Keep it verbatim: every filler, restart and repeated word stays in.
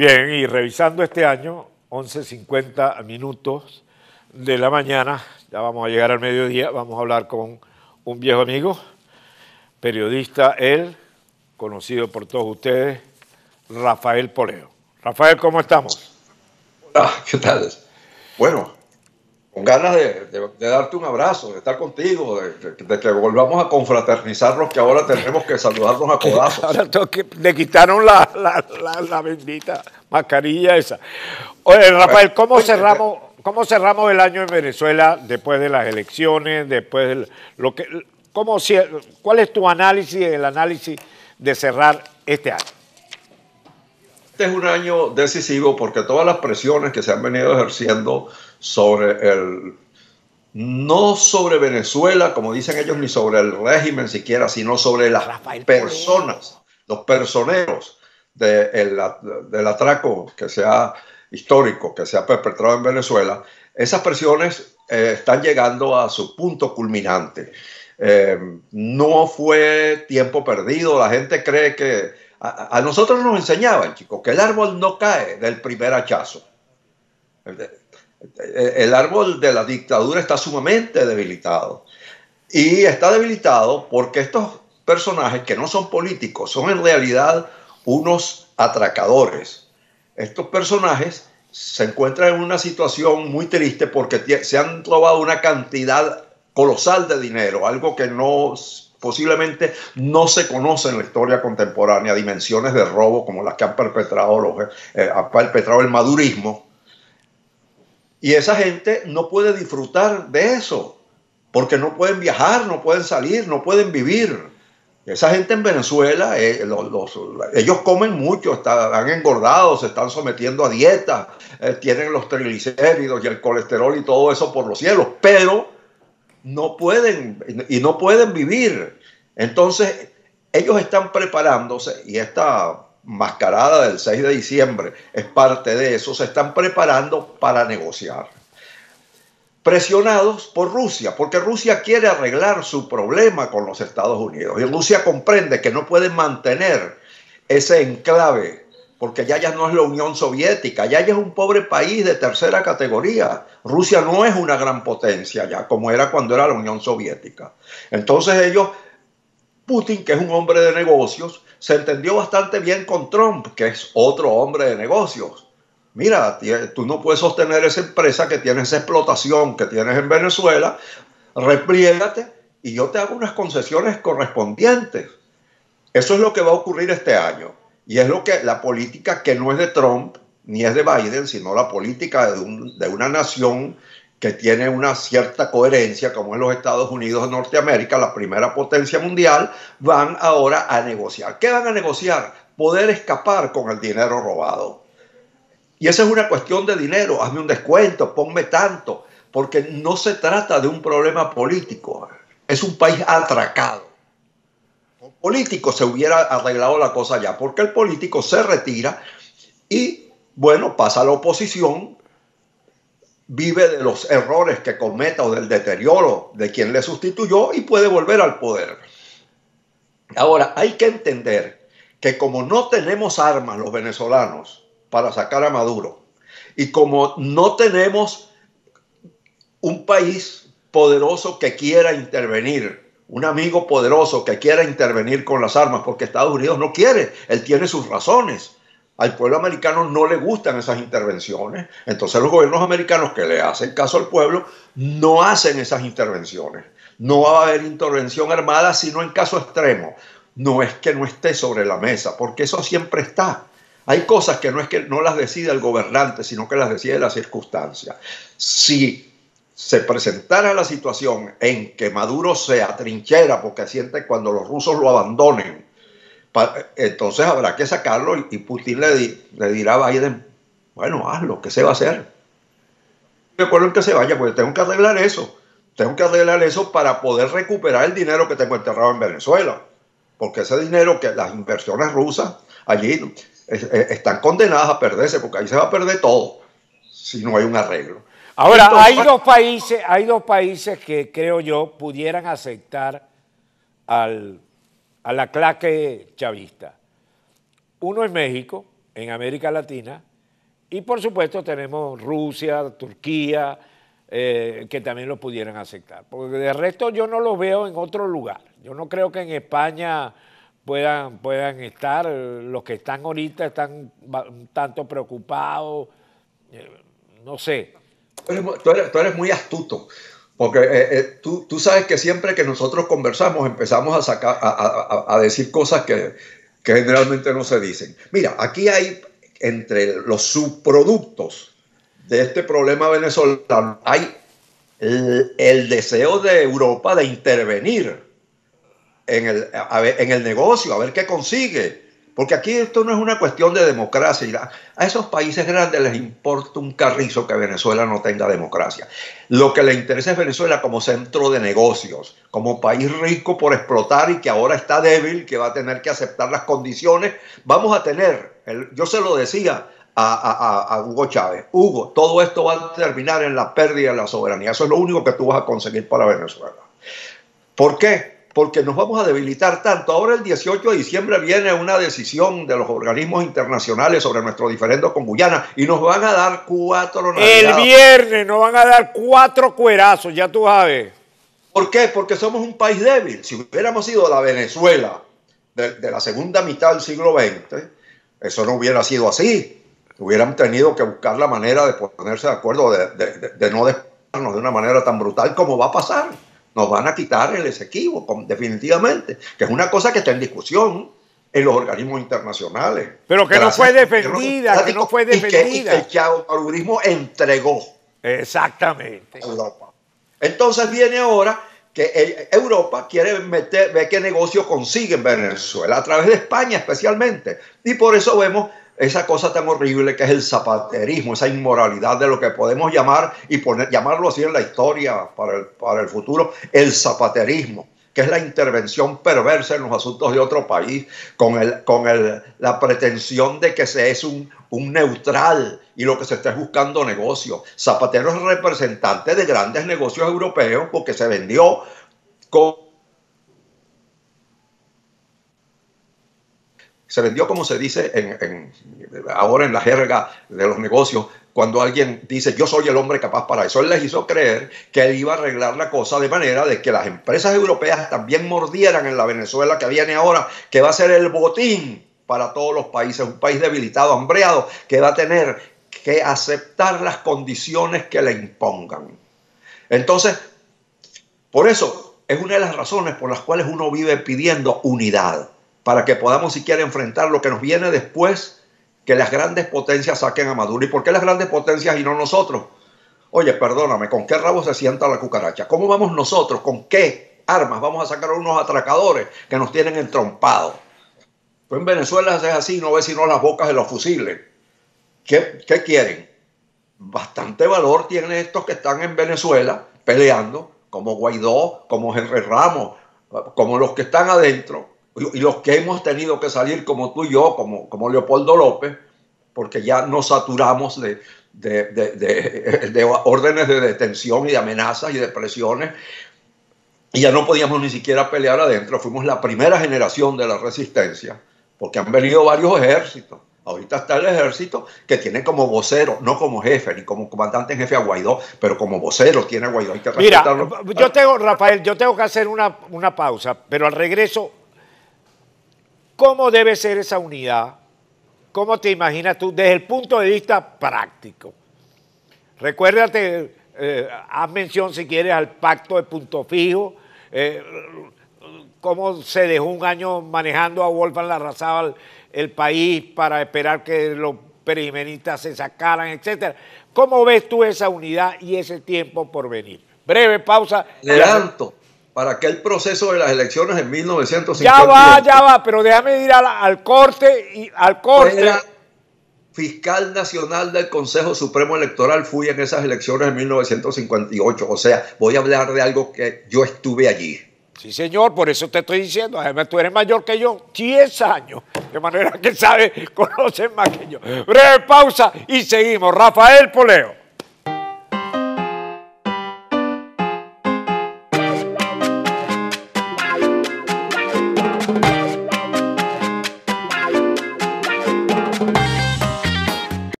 Bien, y revisando este año, once cincuenta minutos de la mañana, ya vamos a llegar al mediodía, vamos a hablar con un viejo amigo, periodista, él, conocido por todos ustedes, Rafael Poleo. Rafael, ¿cómo estamos? Hola, ¿qué tal? Bueno, con ganas de, de, de darte un abrazo, de estar contigo, de, de, de que volvamos a confraternizarnos, que ahora tenemos que saludarnos a codazos. Ahora tengo que, le quitaron la, la, la, la bendita mascarilla esa. Oye, Rafael, ¿cómo Oye, cerramos, ¿cómo cerramos el año en Venezuela después de las elecciones, después de lo que, cómo, cuál es tu análisis, el análisis de cerrar este año? Este es un año decisivo porque todas las presiones que se han venido ejerciendo sobre el, no sobre Venezuela, como dicen ellos, ni sobre el régimen siquiera, sino sobre las Rafael personas, los personeros de el, del atraco que se ha, histórico que se ha perpetrado en Venezuela. Esas presiones eh, están llegando a su punto culminante. Eh, no fue tiempo perdido, la gente cree que A, a nosotros nos enseñaban, chicos, que el árbol no cae del primer hachazo. El, el árbol de la dictadura está sumamente debilitado. Y está debilitado porque estos personajes que no son políticos son en realidad unos atracadores. Estos personajes se encuentran en una situación muy triste porque se han robado una cantidad colosal de dinero, algo que no... posiblemente no se conoce en la historia contemporánea, dimensiones de robo como las que han perpetrado, los, eh, ha perpetrado el madurismo. Y esa gente no puede disfrutar de eso, porque no pueden viajar, no pueden salir, no pueden vivir. Esa gente en Venezuela, eh, los, los, ellos comen mucho, están, han engordado, se están sometiendo a dieta, eh, tienen los triglicéridos y el colesterol y todo eso por los cielos, pero no pueden y no pueden vivir. Entonces ellos están preparándose, y esta mascarada del seis de diciembre es parte de eso, se están preparando para negociar, presionados por Rusia, porque Rusia quiere arreglar su problema con los Estados Unidos, y Rusia comprende que no puede mantener ese enclave, porque ya ya no es la Unión Soviética, ya ya es un pobre país de tercera categoría. Rusia no es una gran potencia ya, como era cuando era la Unión Soviética. Entonces ellos, Putin, que es un hombre de negocios, se entendió bastante bien con Trump, que es otro hombre de negocios. Mira, tú no puedes sostener esa empresa que tienes, esa explotación que tienes en Venezuela, repliégate y yo te hago unas concesiones correspondientes. Eso es lo que va a ocurrir este año. Y es lo que la política que no es de Trump ni es de Biden, sino la política de, un, de una nación que tiene una cierta coherencia, como es los Estados Unidos de Norteamérica, la primera potencia mundial, van ahora a negociar. ¿Qué van a negociar? Poder escapar con el dinero robado. Y esa es una cuestión de dinero. Hazme un descuento, ponme tanto, porque no se trata de un problema político. Es un país atracado. Político se hubiera arreglado la cosa ya, porque el político se retira y, bueno, pasa a la oposición, vive de los errores que cometa o del deterioro de quien le sustituyó y puede volver al poder. Ahora, hay que entender que como no tenemos armas los venezolanos para sacar a Maduro, y como no tenemos un país poderoso que quiera intervenir, un amigo poderoso que quiera intervenir con las armas, porque Estados Unidos no quiere, él tiene sus razones. Al pueblo americano no le gustan esas intervenciones, entonces los gobiernos americanos que le hacen caso al pueblo no hacen esas intervenciones. No va a haber intervención armada sino en caso extremo. No es que no esté sobre la mesa, porque eso siempre está. Hay cosas que no es que no las decida el gobernante, sino que las decide la circunstancia. Si se presentara la situación en que Maduro se atrinchera porque siente cuando los rusos lo abandonen, entonces habrá que sacarlo y Putin le, di, le dirá a Biden, bueno, hazlo, ¿qué se va a hacer? De acuerdo en que se vaya, porque tengo que arreglar eso. Tengo que arreglar eso para poder recuperar el dinero que tengo enterrado en Venezuela. Porque ese dinero, que las inversiones rusas allí están condenadas a perderse, porque ahí se va a perder todo si no hay un arreglo. Ahora, Entonces, hay dos países, hay dos países que creo yo pudieran aceptar al, a la claque chavista. Uno es México, en América Latina. Y por supuesto tenemos Rusia, Turquía, eh, que también lo pudieran aceptar. Porque de resto yo no los veo en otro lugar. Yo no creo que en España puedan, puedan estar. Los que están ahorita están un tanto preocupados. Eh, no sé. Tú eres, tú eres, tú eres muy astuto. Porque eh, eh, tú, tú sabes que siempre que nosotros conversamos empezamos a, sacar, a, a, a decir cosas que, que generalmente no se dicen. Mira, aquí hay entre los subproductos de este problema venezolano, hay el, el deseo de Europa de intervenir en el, a ver, en el negocio, a ver qué consigue. Porque aquí esto no es una cuestión de democracia. A esos países grandes les importa un carrizo que Venezuela no tenga democracia. Lo que le interesa es Venezuela como centro de negocios, como país rico por explotar y que ahora está débil, que va a tener que aceptar las condiciones. Vamos a tener, el, yo se lo decía a, a, a Hugo Chávez, Hugo, todo esto va a terminar en la pérdida de la soberanía. Eso es lo único que tú vas a conseguir para Venezuela. ¿Por qué? Porque nos vamos a debilitar tanto. Ahora el dieciocho de diciembre viene una decisión de los organismos internacionales sobre nuestro diferendo con Guyana y nos van a dar cuatro nalgadas. El viernes nos van a dar cuatro cuerazos, ya tú sabes. ¿Por qué? Porque somos un país débil. Si hubiéramos sido la Venezuela de, de la segunda mitad del siglo veinte, eso no hubiera sido así. Hubieran tenido que buscar la manera de ponerse de acuerdo, de, de, de, de no despegarnos de una manera tan brutal como va a pasar. Nos van a quitar el Esequibo, definitivamente, que es una cosa que está en discusión en los organismos internacionales. Pero que no fue defendida, que no fue defendida. Y que, y que el chavismo entregó. Exactamente. A Europa. Entonces viene ahora que Europa quiere meter, ver qué negocio consigue en Venezuela, a través de España especialmente. Y por eso vemos esa cosa tan horrible que es el zapaterismo, esa inmoralidad de lo que podemos llamar, y poner, llamarlo así en la historia para el, para el futuro, el zapaterismo, que es la intervención perversa en los asuntos de otro país, con, el, con el, la pretensión de que se es un, un neutral y lo que se está es buscando negocio. Zapatero es representante de grandes negocios europeos porque se vendió con... Se vendió, como se dice en, en, ahora en la jerga de los negocios, cuando alguien dice yo soy el hombre capaz para eso. Él les hizo creer que él iba a arreglar la cosa de manera de que las empresas europeas también mordieran en la Venezuela que viene ahora, que va a ser el botín para todos los países, un país debilitado, hambreado, que va a tener que aceptar las condiciones que le impongan. Entonces, por eso es una de las razones por las cuales uno vive pidiendo unidad, para que podamos siquiera enfrentar lo que nos viene después, que las grandes potencias saquen a Maduro. ¿Y por qué las grandes potencias y no nosotros? Oye, perdóname, ¿con qué rabo se sienta la cucaracha? ¿Cómo vamos nosotros? ¿Con qué armas vamos a sacar a unos atracadores que nos tienen entrompados? Pues en Venezuela es así, no ves sino las bocas de los fusiles. ¿Qué, qué quieren? Bastante valor tienen estos que están en Venezuela peleando, como Guaidó, como Henry Ramos, como los que están adentro, y los que hemos tenido que salir como tú y yo, como, como Leopoldo López, porque ya nos saturamos de, de, de, de, de órdenes de detención y de amenazas y de presiones, y ya no podíamos ni siquiera pelear adentro. Fuimos la primera generación de la resistencia, porque han venido varios ejércitos. Ahorita está el ejército que tiene como vocero, no como jefe, ni como comandante en jefe a Guaidó, pero como vocero tiene a Guaidó. Hay que Mira, yo tengo, Rafael, yo tengo que hacer una, una pausa, pero al regreso, ¿cómo debe ser esa unidad? ¿Cómo te imaginas tú desde el punto de vista práctico? Recuérdate, eh, haz mención si quieres al pacto de punto fijo, eh, cómo se dejó un año manejando a Wolfgang Larrazábal el país para esperar que los perimenistas se sacaran, etcétera. ¿Cómo ves tú esa unidad y ese tiempo por venir? Breve pausa. Adelanto. Para aquel proceso de las elecciones en mil novecientos cincuenta. Ya va, ya va, pero déjame ir al, al corte y al corte. Era fiscal nacional del Consejo Supremo Electoral, fui en esas elecciones en mil novecientos cincuenta y ocho. O sea, voy a hablar de algo que yo estuve allí. Sí, señor, por eso te estoy diciendo. Además, tú eres mayor que yo, diez años. De manera que sabes, conoces más que yo. Breve pausa y seguimos. Rafael Poleo.